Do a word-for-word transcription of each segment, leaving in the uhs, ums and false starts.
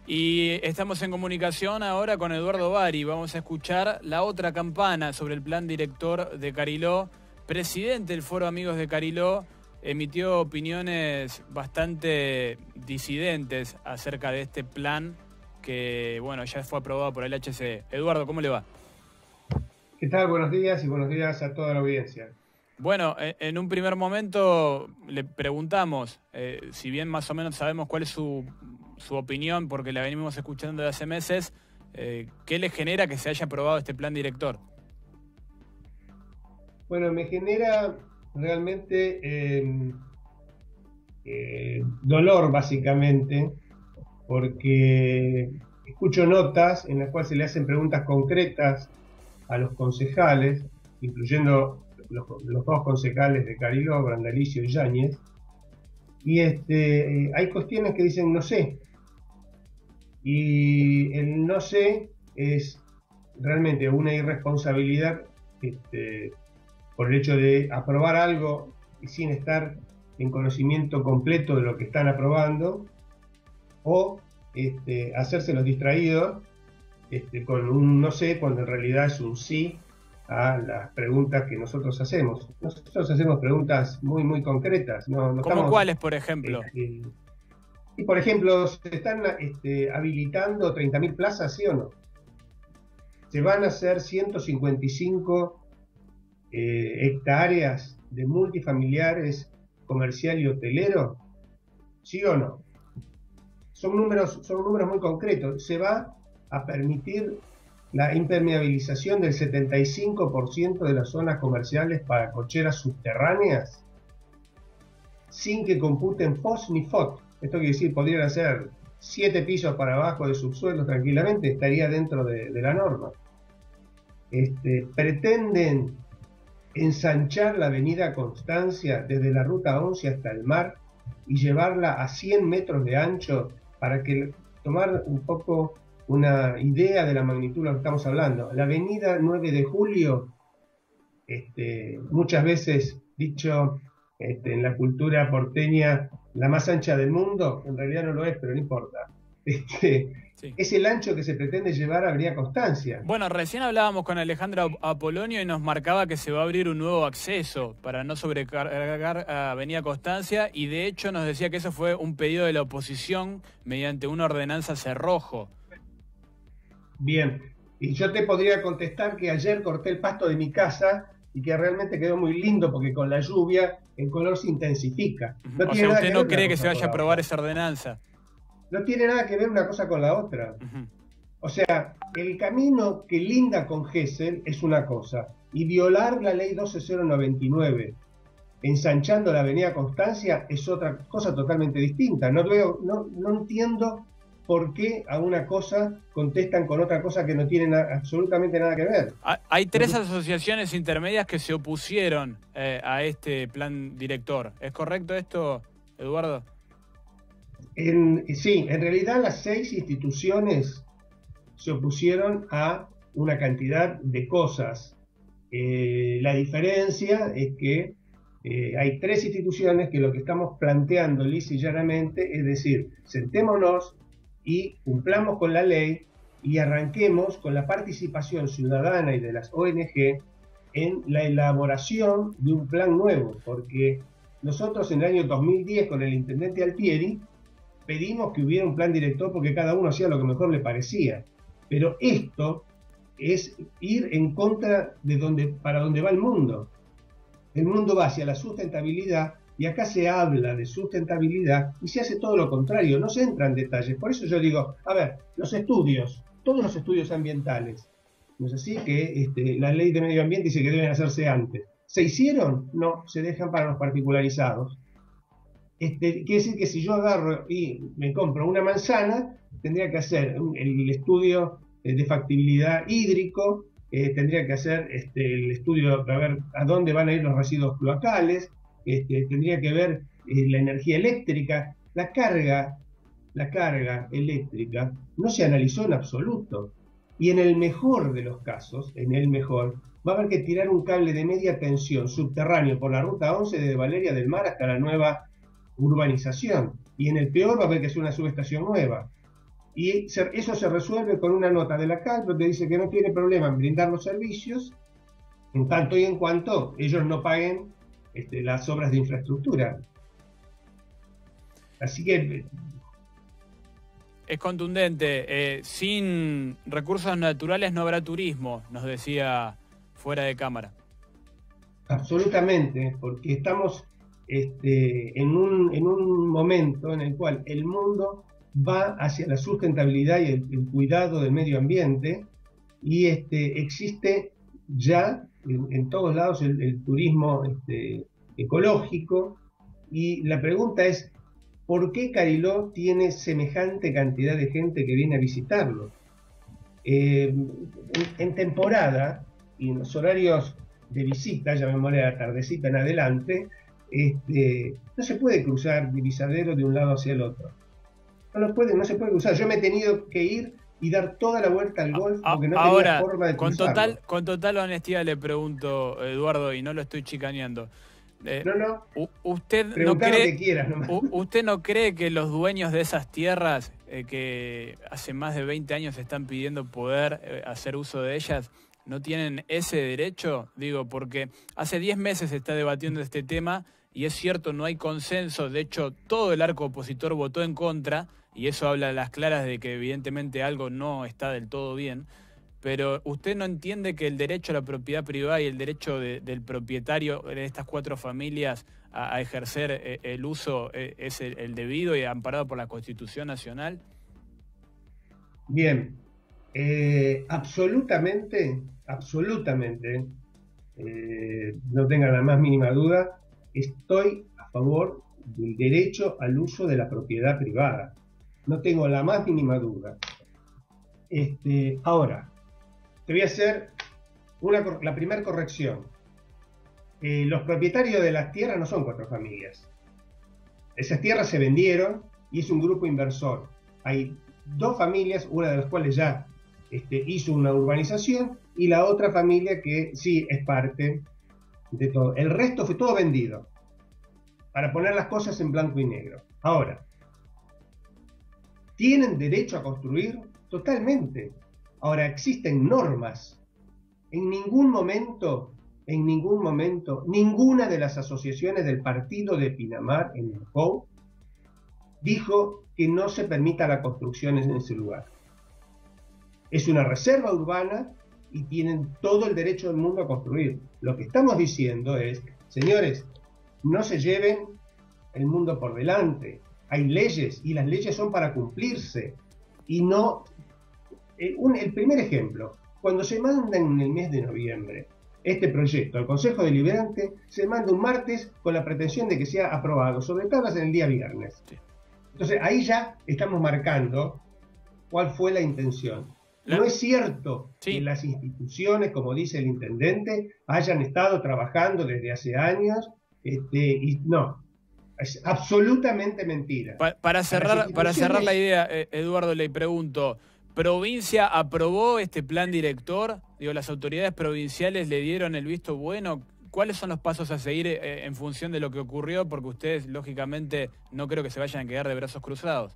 Y estamos en comunicación ahora con Eduardo Bari. Vamos a escuchar la otra campana sobre el plan director de Cariló. Presidente del Foro Amigos de Cariló emitió opiniones bastante disidentes acerca de este plan que, bueno, ya fue aprobado por el H C E. Eduardo, ¿cómo le va? ¿Qué tal? Buenos días y buenos días a toda la audiencia. Bueno, en un primer momento le preguntamos, eh, si bien más o menos sabemos cuál es su, su opinión, porque la venimos escuchando de hace meses, eh, ¿qué le genera que se haya aprobado este plan director? Bueno, me genera realmente eh, eh, dolor, básicamente, porque escucho notas en las cuales se le hacen preguntas concretas a los concejales, incluyendo los, los dos concejales de Cariló, Brandalicio y Yáñez, y este, eh, hay cuestiones que dicen no sé, y el no sé es realmente una irresponsabilidad este, por el hecho de aprobar algo y sin estar en conocimiento completo de lo que están aprobando, o este, hacerse los distraídos este, con un no sé cuando en realidad es un sí a las preguntas que nosotros hacemos. Nosotros hacemos preguntas muy muy concretas. No, no ¿Cómo estamos, cuáles, por ejemplo? Este, y por ejemplo, ¿se están este, habilitando treinta mil plazas, sí o no? ¿Se van a hacer ciento cincuenta y cinco eh, hectáreas de multifamiliares comercial y hotelero? ¿Sí o no? Son números, son números muy concretos. ¿Se va a permitir la impermeabilización del setenta y cinco por ciento de las zonas comerciales para cocheras subterráneas sin que computen F O S ni F O T? Esto quiere decir, podrían hacer siete pisos para abajo de subsuelo tranquilamente, estaría dentro de, de la norma. Este, pretenden ensanchar la avenida Constancia desde la ruta once hasta el mar y llevarla a cien metros de ancho para que tomar un poco una idea de la magnitud de lo que estamos hablando. La avenida nueve de julio, este, muchas veces dicho este, en la cultura porteña, la más ancha del mundo, en realidad no lo es, pero no importa. Este, sí. Es el ancho que se pretende llevar a Avenida Constancia. Bueno, recién hablábamos con Alejandro Apolonio y nos marcaba que se va a abrir un nuevo acceso para no sobrecargar a Avenida Constancia, y de hecho nos decía que eso fue un pedido de la oposición mediante una ordenanza cerrojo. Bien, y yo te podría contestar que ayer corté el pasto de mi casa y que realmente quedó muy lindo porque con la lluvia el color se intensifica. No o sea, ¿usted no cree que se vaya a aprobar esa ordenanza? No tiene nada que ver una cosa con la otra. Uh-huh. O sea, el camino que linda con Gesell es una cosa, y violar la ley doce mil noventa y nueve, ensanchando la avenida Constancia, es otra cosa totalmente distinta. No, veo, no, no entiendo por qué a una cosa contestan con otra cosa que no tiene na- absolutamente nada que ver. Hay tres asociaciones intermedias que se opusieron eh, a este plan director. ¿Es correcto esto, Eduardo? En, sí, en realidad las seis instituciones se opusieron a una cantidad de cosas. Eh, la diferencia es que eh, hay tres instituciones que lo que estamos planteando lisa y llanamente es decir, sentémonos y cumplamos con la ley y arranquemos con la participación ciudadana y de las O N G en la elaboración de un plan nuevo, porque nosotros en el año dos mil diez con el intendente Altieri pedimos que hubiera un plan director porque cada uno hacía lo que mejor le parecía. Pero esto es ir en contra de donde, para donde va el mundo. El mundo va hacia la sustentabilidad y acá se habla de sustentabilidad y se hace todo lo contrario, no se entra en detalles. Por eso yo digo, a ver, los estudios, todos los estudios ambientales, ¿no es así? Que este, la ley de medio ambiente dice que deben hacerse antes. ¿Se hicieron? No, se dejan para los particularizados. Este, quiere decir que si yo agarro y me compro una manzana, tendría que hacer el estudio de factibilidad hídrico, eh, tendría que hacer este, el estudio para ver a dónde van a ir los residuos cloacales, este, tendría que ver eh, la energía eléctrica, la carga, la carga eléctrica no se analizó en absoluto. Y en el mejor de los casos, en el mejor, va a haber que tirar un cable de media tensión subterráneo por la ruta once desde Valeria del Mar hasta la nueva urbanización, y en el peor va a haber que hacer una subestación nueva. Y se, eso se resuelve con una nota de la Calpe que dice que no tiene problema en brindar los servicios en tanto y en cuanto ellos no paguen este, las obras de infraestructura. Así que... Es contundente. Eh, sin recursos naturales no habrá turismo, nos decía fuera de cámara. Absolutamente, porque estamos este, en, un, en un momento en el cual el mundo va hacia la sustentabilidad y el, el cuidado del medio ambiente, y este, existe ya en, en todos lados el, el turismo este, ecológico, y la pregunta es, ¿por qué Cariló tiene semejante cantidad de gente que viene a visitarlo? Eh, en, en temporada y en los horarios de visita, llamémosle a la tardecita en adelante, este, no se puede cruzar divisadero de un lado hacia el otro. No, lo puede, no se puede cruzar. Yo me he tenido que ir y dar toda la vuelta al golf porque no Ahora, tenía forma de con cruzarlo. total, con total honestidad le pregunto, Eduardo, y no lo estoy chicaneando. Eh, no, no. Usted no cree, que quieras, ¿Usted no cree que los dueños de esas tierras eh, que hace más de veinte años están pidiendo poder eh, hacer uso de ellas, no tienen ese derecho? Digo, porque hace diez meses se está debatiendo este tema y es cierto, no hay consenso. De hecho, todo el arco opositor votó en contra y eso habla a las claras de que evidentemente algo no está del todo bien. Pero ¿usted no entiende que el derecho a la propiedad privada y el derecho de, del propietario de estas cuatro familias a, a ejercer eh, el uso eh, es el, el debido y amparado por la Constitución Nacional? Bien, eh, absolutamente, absolutamente, eh, no tenga la más mínima duda, estoy a favor del derecho al uso de la propiedad privada. No tengo la más mínima duda. Este, ahora, te voy a hacer una, la primera corrección. Eh, los propietarios de las tierras no son cuatro familias. Esas tierras se vendieron y es un grupo inversor. Hay dos familias, una de las cuales ya este, hizo una urbanización y la otra familia que sí es parte de todo. El resto fue todo vendido para poner las cosas en blanco y negro. Ahora, ¿tienen derecho a construir? Totalmente. Ahora, existen normas. En ningún momento, en ningún momento, ninguna de las asociaciones del partido de Pinamar en el P O U dijo que no se permita la construcción en ese lugar. Es una reserva urbana y tienen todo el derecho del mundo a construir. Lo que estamos diciendo es, señores, no se lleven el mundo por delante. Hay leyes y las leyes son para cumplirse. Y no... Eh, un, el primer ejemplo, cuando se manda en el mes de noviembre este proyecto al Consejo Deliberante, se manda un martes con la pretensión de que sea aprobado sobre tablas en el día viernes. Entonces ahí ya estamos marcando cuál fue la intención. No es cierto sí. que las instituciones, como dice el intendente, hayan estado trabajando desde hace años, este, y no, es absolutamente mentira. Pa para cerrar, para cerrar la idea, Eduardo, le pregunto, ¿provincia aprobó este plan director? Digo, ¿las autoridades provinciales le dieron el visto bueno? ¿Cuáles son los pasos a seguir eh, en función de lo que ocurrió? Porque ustedes, lógicamente, no creo que se vayan a quedar de brazos cruzados.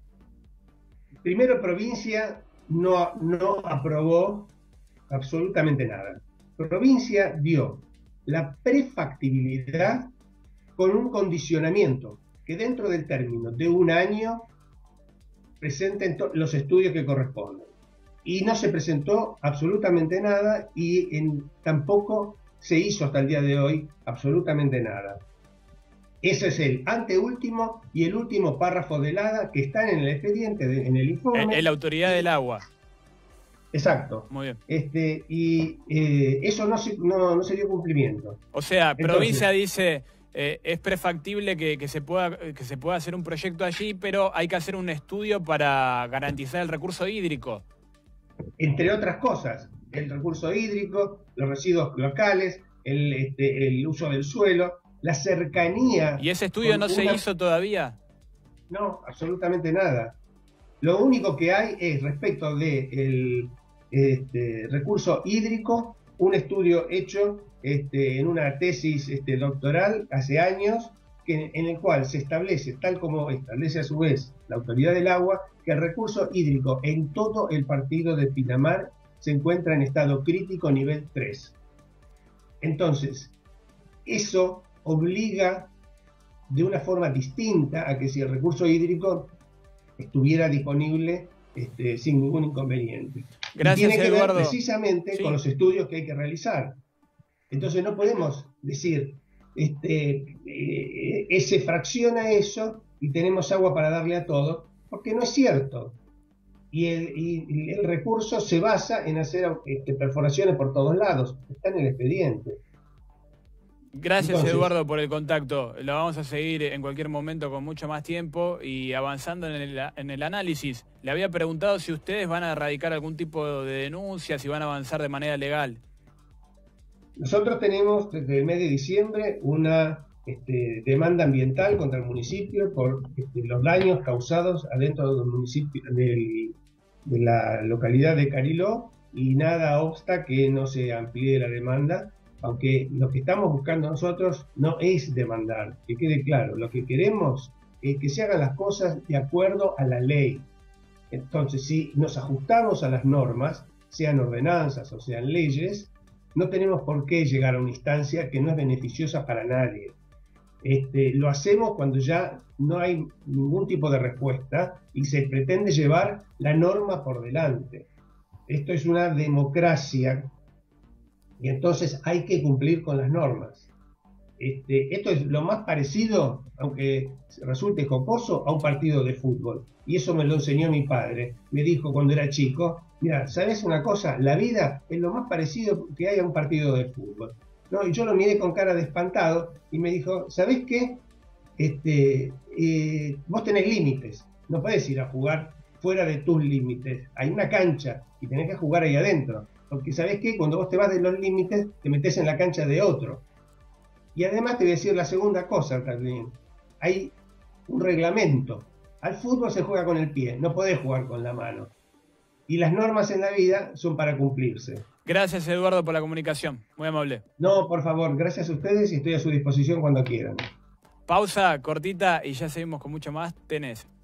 Primero, provincia no, no aprobó absolutamente nada. Provincia dio la prefactibilidad con un condicionamiento que dentro del término de un año presenten los estudios que corresponden. Y no se presentó absolutamente nada y en, tampoco se hizo hasta el día de hoy absolutamente nada. Ese es el anteúltimo y el último párrafo del A D A que están en el expediente, de, en el informe. En la autoridad del agua. Exacto. Muy bien. Este, y eh, eso no se, no, no se dio cumplimiento. O sea, Entonces, provincia dice, eh, es prefactible que, que, se pueda, que se pueda hacer un proyecto allí, pero hay que hacer un estudio para garantizar el recurso hídrico. Entre otras cosas, el recurso hídrico, los residuos locales, el, este, el uso del suelo, la cercanía. ¿Y ese estudio no una... se hizo todavía? No, absolutamente nada. Lo único que hay es respecto del este, recurso hídrico, un estudio hecho este, en una tesis este, doctoral hace años, que, en el cual se establece, tal como establece a su vez la Autoridad del Agua, que el recurso hídrico en todo el partido de Pinamar se encuentra en estado crítico nivel tres. Entonces, eso obliga de una forma distinta a que si el recurso hídrico estuviera disponible este, sin ningún inconveniente. Gracias, y tiene que Eduardo. ver precisamente Sí. con los estudios que hay que realizar. Entonces no podemos decir, este, eh, eh, se fracciona eso y tenemos agua para darle a todos, porque no es cierto. Y el, y el recurso se basa en hacer este, perforaciones por todos lados. Está en el expediente. Gracias, Entonces, Eduardo, por el contacto. Lo vamos a seguir en cualquier momento con mucho más tiempo y avanzando en el, en el análisis. Le había preguntado si ustedes van a erradicar algún tipo de denuncia, si van a avanzar de manera legal. Nosotros tenemos desde el mes de diciembre una este, demanda ambiental contra el municipio por este, los daños causados adentro del municipio, del, de la localidad de Cariló, y nada obsta que no se amplíe la demanda, aunque lo que estamos buscando nosotros no es demandar, que quede claro, lo que queremos es que se hagan las cosas de acuerdo a la ley. Entonces, si nos ajustamos a las normas, sean ordenanzas o sean leyes, no tenemos por qué llegar a una instancia que no es beneficiosa para nadie. Este, lo hacemos cuando ya no hay ningún tipo de respuesta y se pretende llevar la norma por delante. Esto es una democracia y entonces hay que cumplir con las normas. Este, esto es lo más parecido, aunque resulte jocoso, a un partido de fútbol. Y eso me lo enseñó mi padre. Me dijo cuando era chico, mira, ¿sabes una cosa? La vida es lo más parecido que hay a un partido de fútbol. ¿No? Y yo lo miré con cara de espantado y me dijo, ¿sabés qué? Este, eh, vos tenés límites, no podés ir a jugar fuera de tus límites. Hay una cancha y tenés que jugar ahí adentro. Porque ¿sabés qué? Cuando vos te vas de los límites, te metés en la cancha de otro. Y además te voy a decir la segunda cosa también. Hay un reglamento. Al fútbol se juega con el pie, no podés jugar con la mano. Y las normas en la vida son para cumplirse. Gracias, Eduardo, por la comunicación. Muy amable. No, por favor, gracias a ustedes y estoy a su disposición cuando quieran. Pausa cortita y ya seguimos con mucho más. Tenés.